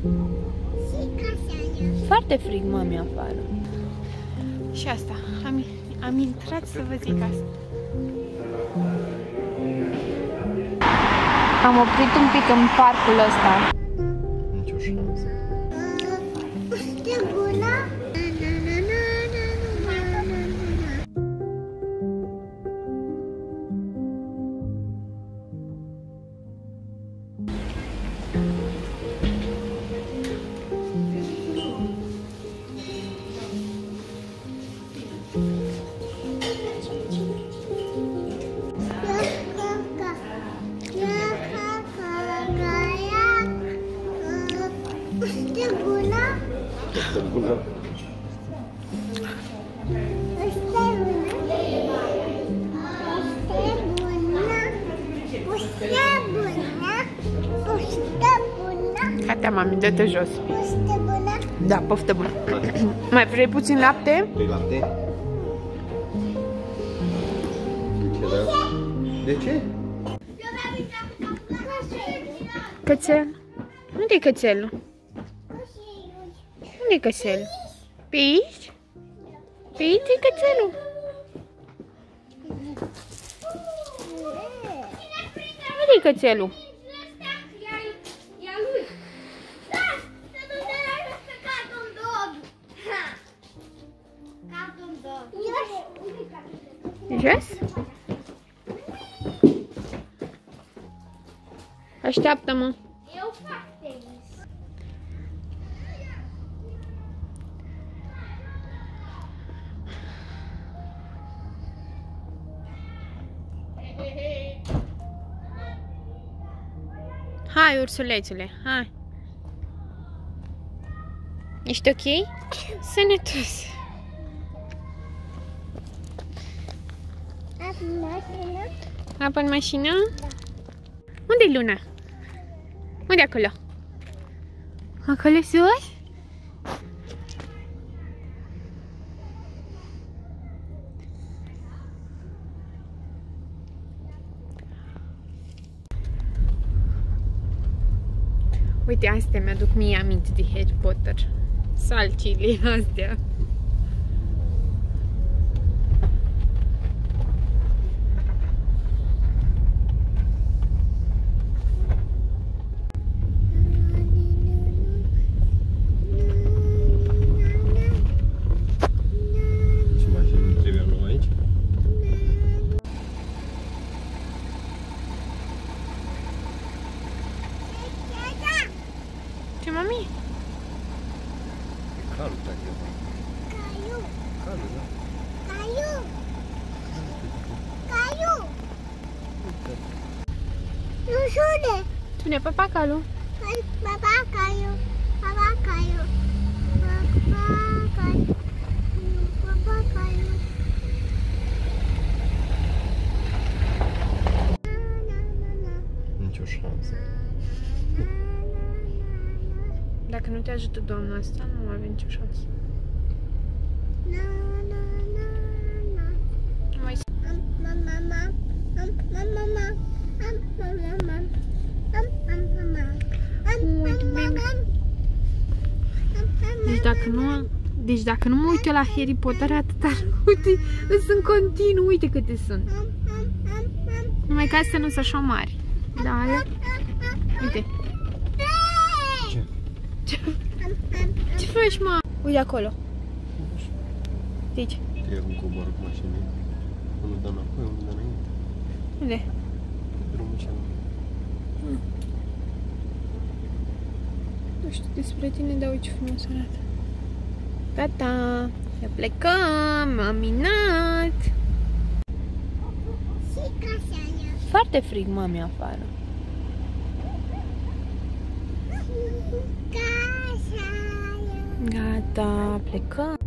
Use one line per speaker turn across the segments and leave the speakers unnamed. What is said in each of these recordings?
Foarte frig, mami, afară. Și asta, am intrat să vă zic asta. Am oprit un pic în parcul ăsta.
Nicio șansă.
Gata, mami, dă-te jos. Da, poftă bună. Mai vrei puțin lapte?
Vrei lapte? De ce?
Cățel? Unde-i cățelul? Unde-i cățelul? Pe aici? Pe aici e cățelul? Unde-i cățelul? Jos? Așteaptă-mă.
Eu fac tenis.
Hai, ursulețule, hai. Ești ok? Sănătos. Apă în mașină?
Da.
Unde-i Luna? Unde acolo? Acolo sus? Uite, astea mi-aduc mie aminte de Harry Potter. Salcile astea. Ce, mami?
Calul te-a chemat.
Caiu.
Calul, da?
Caiu. Caiu. Nu sune.
Spune papacalul.
Papa caiu. Papa caiu. Papa caiu. Papa caiu.
Nicio șansă.
Dacă nu te ajută doamna asta, nu avem nicio șansă. Nu mai... Deci dacă nu mă uit eu la Harry Potter atâta, uite, sunt continuu, uite câte sunt. Numai că astea nu sunt așa mari. Da, uite. Ce faci, mă? Uite acolo. Deci.
Te arunc coboară cu mașinii. Unul dă înapoi, unul dă înainte.
Unde?
Pe drumul celălalt.
Nu știu despre tine, dar uite ce frumos arată. Gata, să plecăm, am minat. Foarte frig, mami, afară. Gata, plecăm.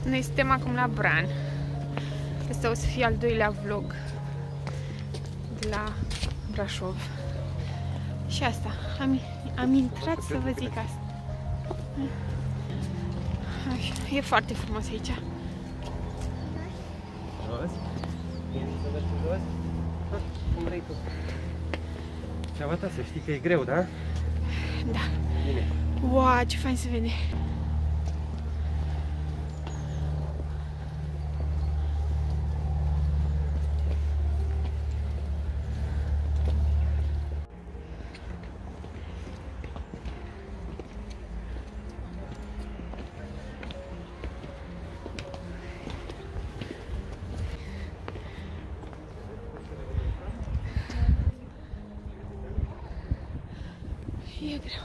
Noi suntem acum la Bran. Asta o să fie al doilea vlog de la Brașov. Și asta, am intrat să vă zic asta. Așa, e foarte frumos aici.
Jos? Să mergi jos? Cum vrei tu. Ceava ta, să știi că e greu, da?
Da.
Bine.
Wow, ce fain se vede. E greu.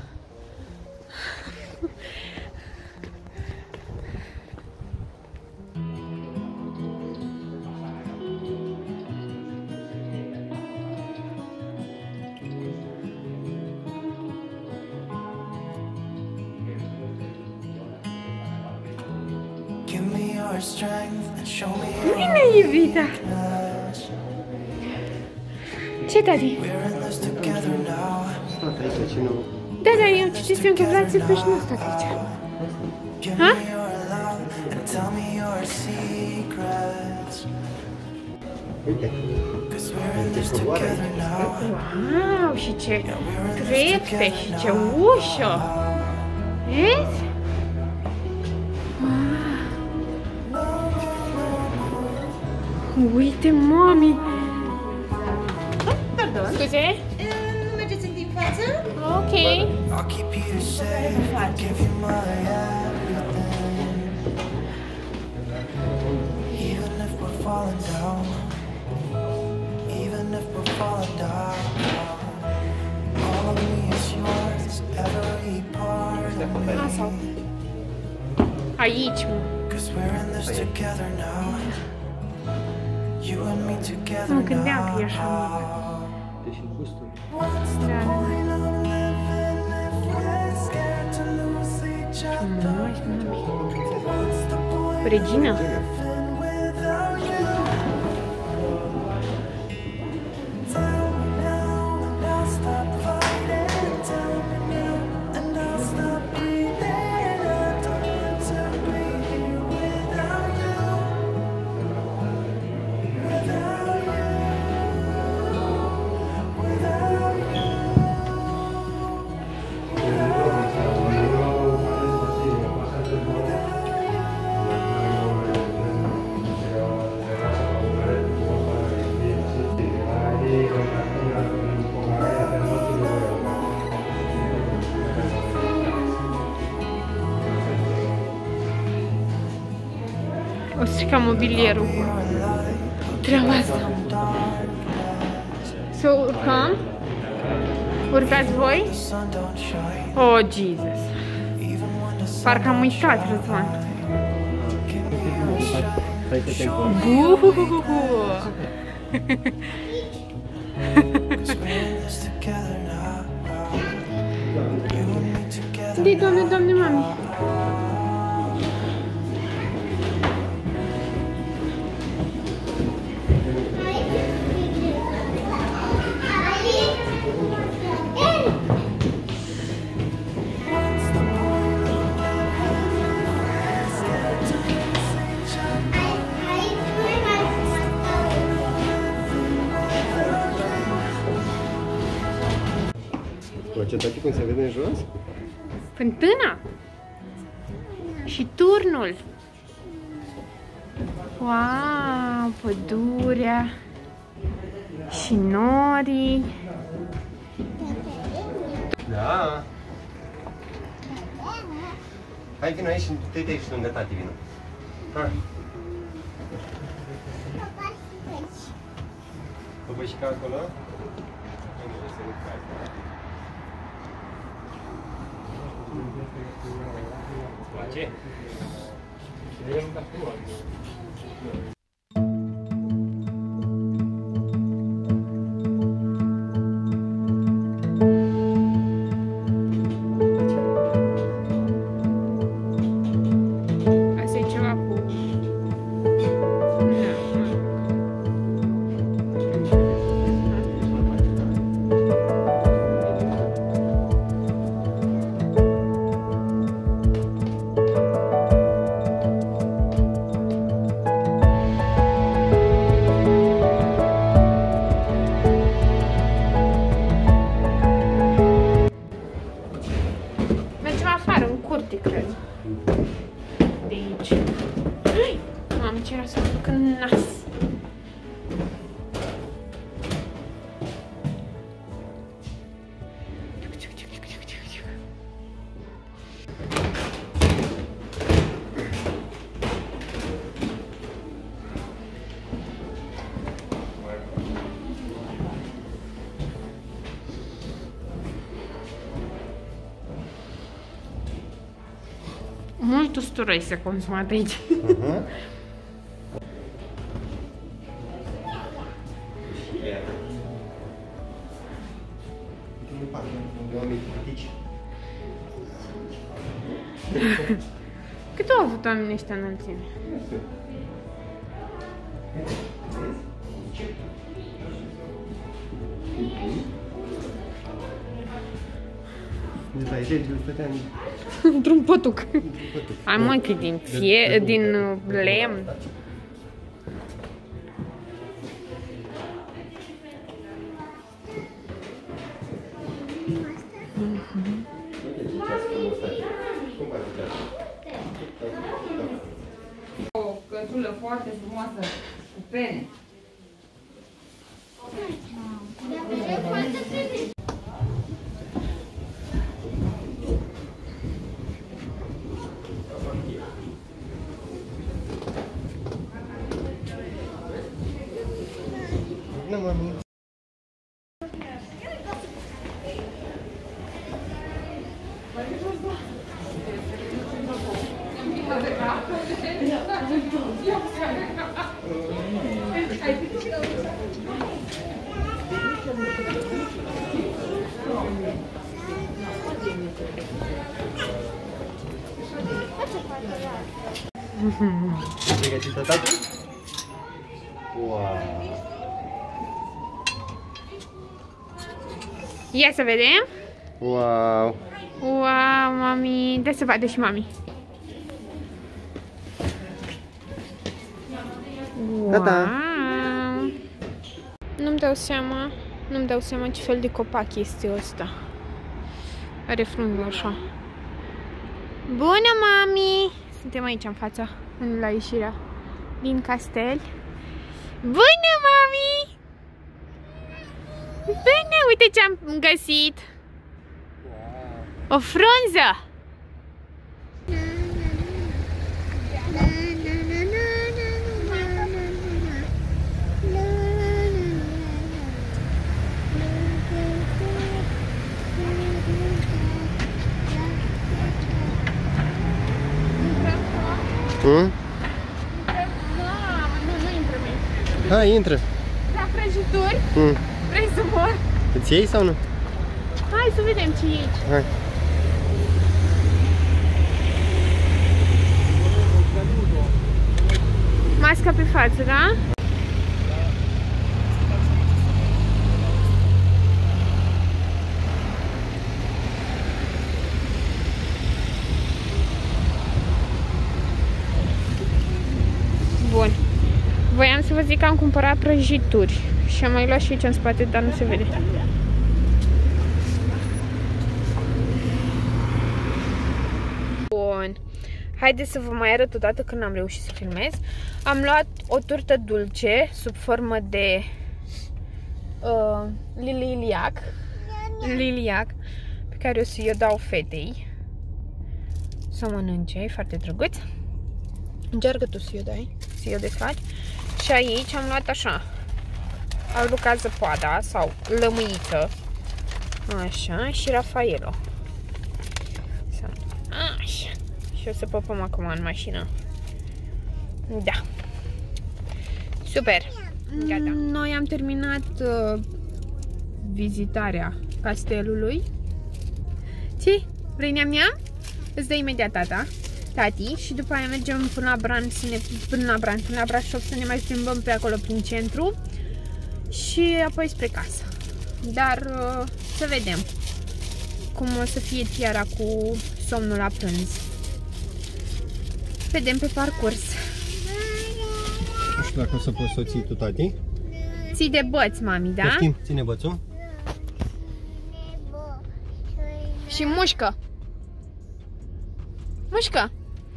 Give me your strength and show me
Bine, iubita! Ce, tati?
we're in this together now.
Stat aici, cine nu...
Da, da, eu citisem că vreați să pești, nu stați aici.
Give
Huh?
me your love and tell me your secrets.
Uite.
'Cause we're in this together now.
Wow, și ce trepte și ce ușă! Vezi? Wow. Uite, mami! Scuze?
Nu mergeți în timp față?
Ok.
I'll keep you safe, I'll give you my everything. Even if we're falling down, even if we're falling down, all of me is yours, every part of me.
Asta. Aici, mă.
'Cause we're in this together now. You and me together
Mă gândeam că e
now.
așa, mă.
Deci în gustul.
Da, da.
Point of living if we're scared to lose each other.
Frumos, mami.
What's the point
Regină?
living without you? Tell me now and I'll stop fighting. Tell me now and I'll stop breathing. I don't want to be here without you. Without you. Without you.
O strica mobilierul. Treaba asta. Să urcăm? Urcați voi?
Sun don't shine
Oh, Jesus.
even when the sun
Parcă am uitat, Răzvan.
Stai că te încolo.
Buhuhuhu.
Cause we're in this together now. You and me together.
De, doamne, doamne, mami.
Uitați cum se vede în jos?
Fântâna. Și turnul. Wow, pădurea. Și norii.
Da. Hai vino aici și te aici lângă tati, vino. Hai. Păi și ca acolo? Îți place?
Asta e ceva cu Mult usturoi se consumat aici. Cât au avut oamenii ăștia înălțime? Într-un pătuc. Ai mă, că din lemn.
O cățulă foarte frumoasă cu pene.
Nu, mami. Pregătit-o, tati? Wow!
Ia să vedem.
Wow!
Wow, mami. Dă să vadă și mami.
Gata.
Wow. Nu-mi dau seama ce fel de copac este ăsta. Are frunze așa. Bună, mami! Suntem aici în fața, la ieșirea din castel. Bună, mami! Bine, uite ce am găsit! O frunză! Nu intră mai.
Hai, intră.
La prăjituri? Vrei să mor?
Îți iei sau nu?
Hai să vedem ce e aici.
Hai.
Masca pe față, da? Bun. Voiam să vă zic că am cumpărat prăjituri și am mai luat și aici în spate, dar nu se vede. Bun. Haideți să vă mai arăt odată când am reușit să filmez. Am luat o turtă dulce sub formă de liliac, pe care o să-i dau fetei să mănânce, e foarte drăguț. Încearcă tu să-i dai, să-i desfaci. Și aici am luat așa, Albuca zăpada sau lămâiță, așa, și Rafaelo. Așa. Și o să păpăm acum în mașină. Da. Super. Gata. Noi am terminat vizitarea castelului. Ce? Vrei neam-neam? Îți dă imediat tati și după aia mergem până la până la Brașov să ne mai plimbăm pe acolo prin centru și apoi spre casă. Dar să vedem cum o să fie Tiara cu somnul la prânz. Vedem pe parcurs.
Nu știu dacă o să poți să o ții tu, tati.
Ții de băți, mami, da?
Poftim, ține bățul.
Și mușcă. Mușcă.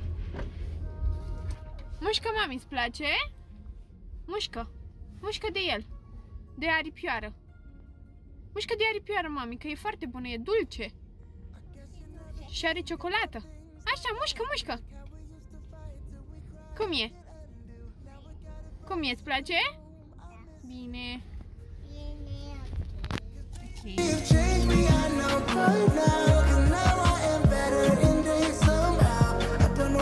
Mușcă, mami, îți place? Mușcă. Mușcă de el. De aripioară. Mușcă de aripioară, mami, că e foarte bună, e dulce. Și are ciocolată. Așa, mușcă, mușcă. Cum e? Cum e, îți place? Bine. Okay.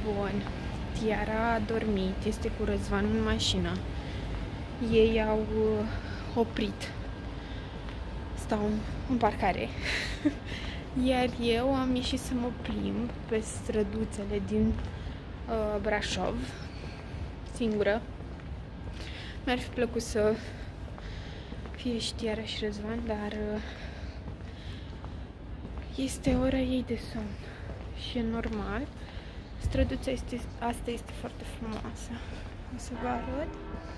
Bun. Tiara a dormit, este cu Răzvan în mașină. Ei au oprit. Stau în parcare. Iar eu am ieșit să mă plimb pe străduțele din Brașov, singură. Mi-ar fi plăcut să fie și Tiara și Răzvan, dar este ora ei de somn și e normal. Străduța asta este foarte frumoasă. O să vă arăt.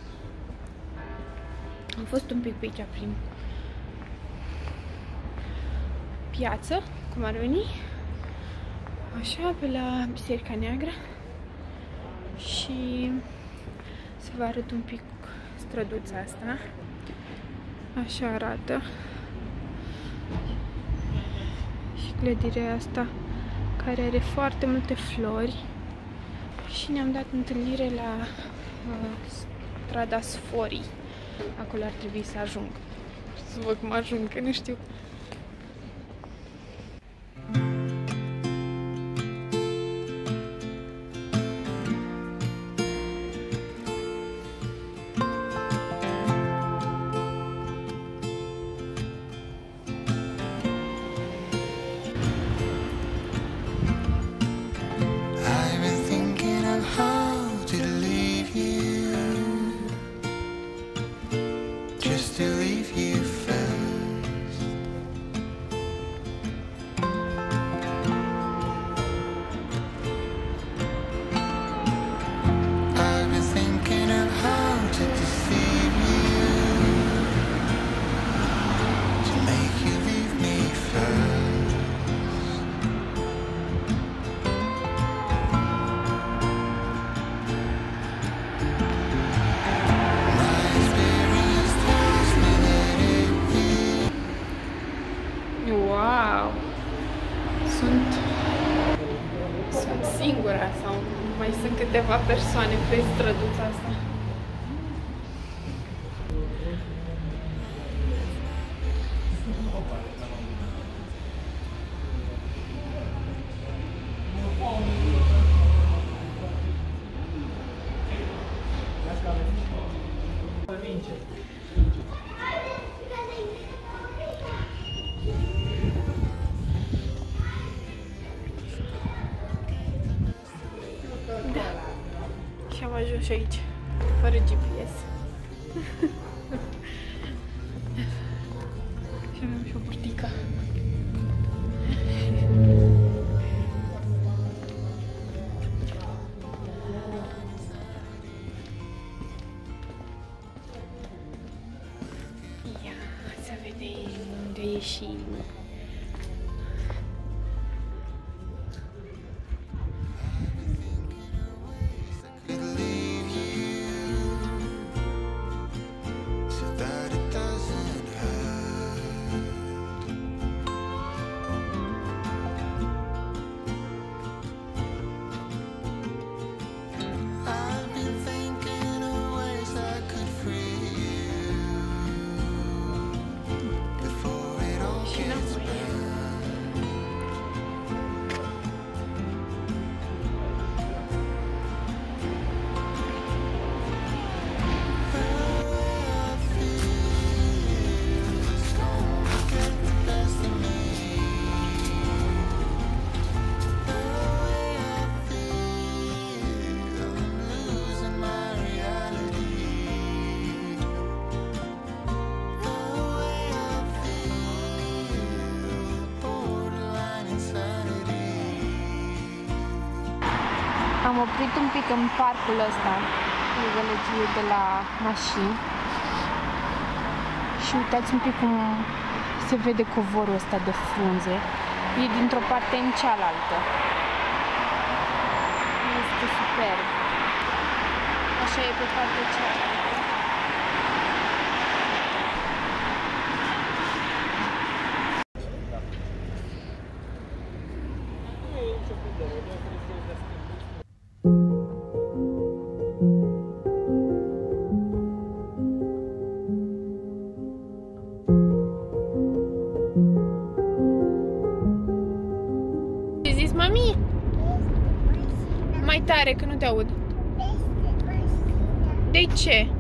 Am fost un pic pe aici prin piață, cum ar veni. Așa, pe la Biserica Neagră. Și să vă arăt un pic străduța asta. Așa arată. Și clădirea asta care are foarte multe flori. Și ne-am dat întâlnire la strada Sforii. Acolo ar trebui să ajung. Să văd cum ajung, că nu știu.
I've been thinking of how to leave you, just to leave you first. I've been thinking of how to deceive you, to make you leave me first.
Wow! Sunt singura sau mai sunt câteva persoane pe străduța asta. Și am ajuns și aici, fără GPS. Și avem și o burtică. Ia, să vedem unde ieșim. Am oprit un pic în parcul ăsta, în gălăgie de la mașini. Și uitați un pic cum se vede covorul ăsta de frunze. E dintr-o parte în cealaltă. Este superb. Așa e pe partea cealaltă. tare, că nu te aud.
Este mașina.
De ce?
Este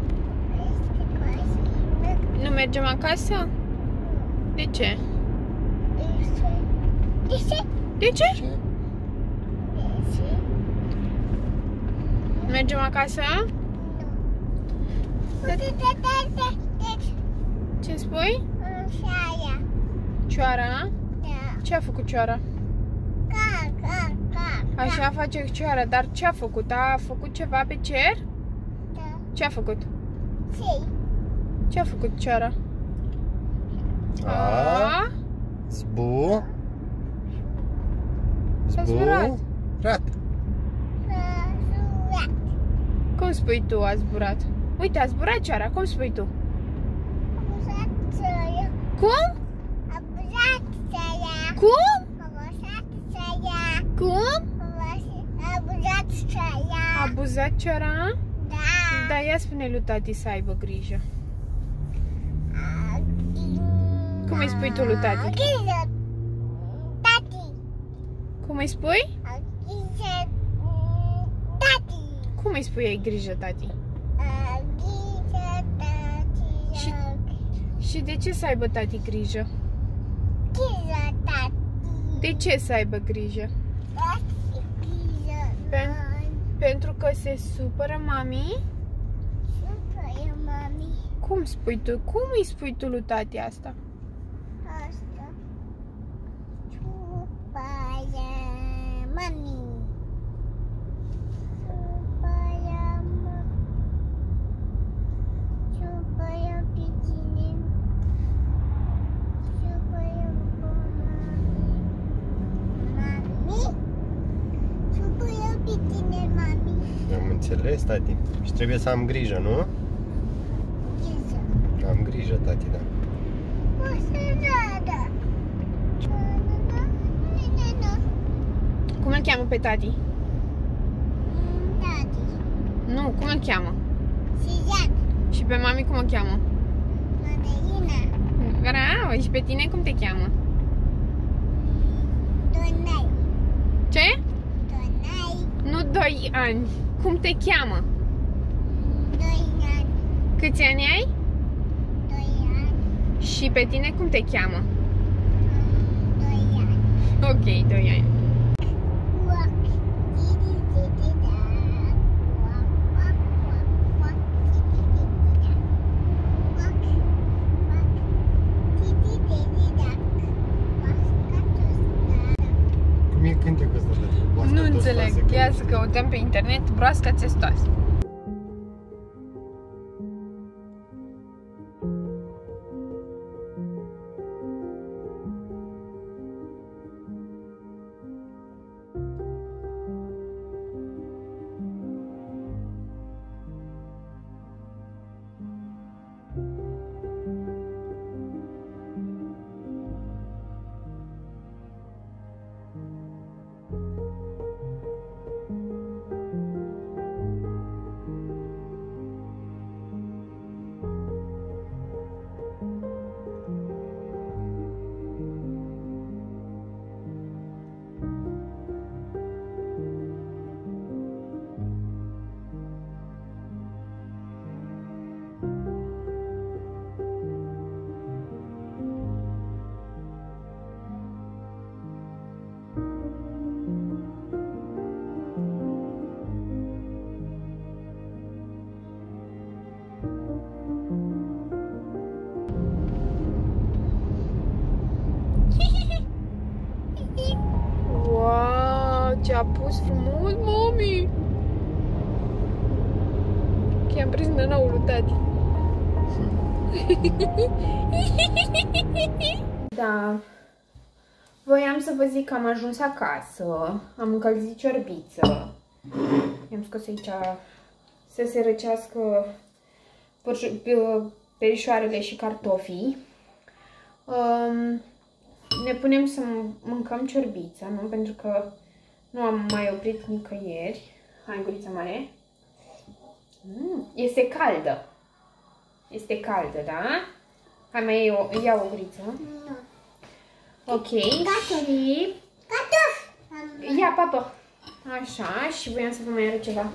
mașina.
Nu mergem acasă? De ce?
De ce?
De ce?
De ce?
Mergem acasă? Ce spui?
Așa.
Cioara?
Da.
Ce a făcut cioara?
Ca.
Așa face cioara, dar ce a făcut? A făcut ceva pe cer?
Da.
Ce a făcut?
Ce?
Ce a făcut cioara?
A. Zbu.
S-a zburat.
Rat.
Cum spui tu a zburat? Uite, a zburat cioara, cum spui tu? Cum? Cum? Cum? A abuzat cioara? Da, ia spune lui tati să aibă grijă. Cum îi spui tu lui tati?
Tati.
Cum îi spui?
Tati.
Cum îi spui ai grijă, tati? Și de ce să aibă tati grijă? De ce să aibă grijă? Pentru că se supără mami? Cum spui tu? Cum îi spui tu lui tati asta?
Am înțeles, tati. Și trebuie să am grijă, nu? Am grijă, tati, da.
Cum îl cheamă pe tati? Nu, cum îl cheamă? Și pe mami cum o cheamă? Bravo! Și pe tine cum te cheamă? Ce? Nu 2 ani. Cum te cheamă? Câți ani ai? Și pe tine cum te cheamă? Ok, 2 ani.
Cum e cântecul ăsta, tati?
Nu înțeleg. Ia să căutăm pe internet broasca țestoasă. Ce-a pus frumos, mami! I-am prins nănaul lui tati. Da. Voiam să vă zic că am ajuns acasă. Am încălzit ciorbiță. I-am scos aici să se răcească perișoarele și cartofii. Ne punem să mâncăm ciorbița, nu? Pentru că nu am mai oprit nicăieri. Hai, gurița mare. Este caldă. Este caldă, da? Hai, mai ia o guriță.
Nu.
Ok.
Cartofi.
Ia, papă. Așa, și voiam să vă mai arăt ceva.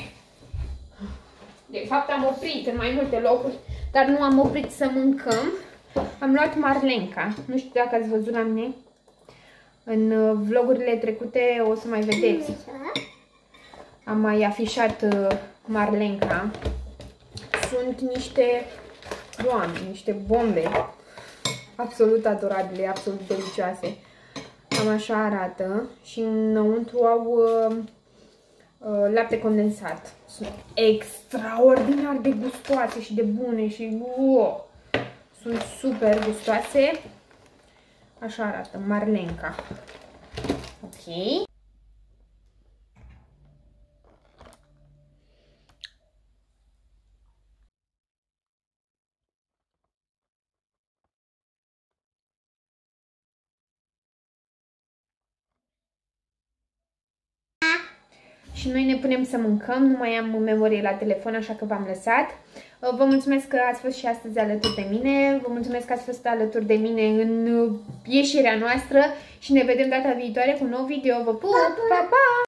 De fapt am oprit în mai multe locuri, dar nu am oprit să mâncăm. Am luat marlenca. Nu știu dacă ați văzut la mine. În vlogurile trecute o să mai vedeți. Am mai afișat marlenca. Sunt niște, doamne, niște bombe absolut adorabile, absolut delicioase. Cam așa arată și înăuntru au lapte condensat. Sunt extraordinar de gustoase și de bune și wow, sunt super gustoase. Așa arată marlenca. Ok. Și noi ne punem să mâncăm, nu mai am memorie la telefon, așa că v-am lăsat. Vă mulțumesc că ați fost și astăzi alături de mine, vă mulțumesc că ați fost alături de mine în ieșirea noastră și ne vedem data viitoare cu un nou video. Vă pup! Pa, pa!